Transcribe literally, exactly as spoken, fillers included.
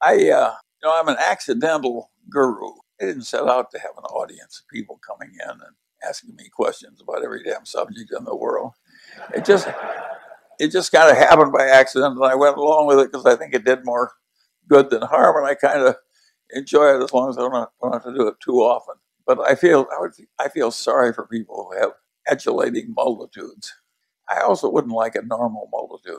I, uh, you know, I'm an accidental guru. I didn't set out to have an audience of people coming in and asking me questions about every damn subject in the world. It just, it just kind of happened by accident, and I went along with it because I think it did more good than harm, and I kind of enjoy it as long as I don't, don't have to do it too often. But I feel I, would, I feel sorry for people who have adulating multitudes. I also wouldn't like a normal multitude.